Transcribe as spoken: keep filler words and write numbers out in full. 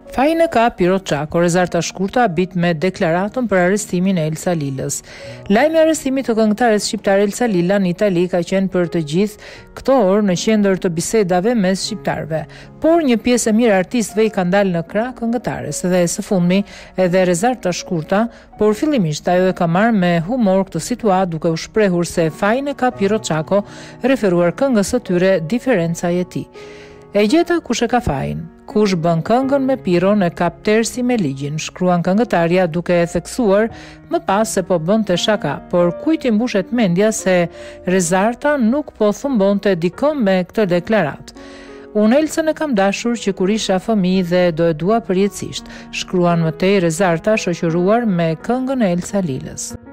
Fajin e ka Piro Çako, Rezarta Shkurta habit me deklaratën për arrestimin e Elsa Lilës. Lajmi i arrestimit të këngëtares shqiptare Elsa Lila në Itali ka qenë për të gjithë këto orë në qendër të bisedave mes shqiptarëve, por një pjesë e mirë artistëve i ka ndalë në krah këngëtares dhe së fundmi edhe Rezarta Shkurta, por fillimisht ajo e ka marrë me humor këtë situatë duke u shprehur se fajin e ka Piro Çako, referuar këngës së tyre Diferenca e ti. E gjeta kush e ka fajin. Kush bën këngën me Piron e kap tersi me ligjin, shkruan këngëtarja duke e theksuar më pas se po bënte shaka, por kujt i mbushet mendja se Rezarta nuk po thumbonte dikon me këtë deklaratë. Unë Elsën e kam dashur që kur isha fëmijë dhe do e dua përjetësisht, shkruan më tej Rezarta shoqëruar me këngën e Elsa Lilës.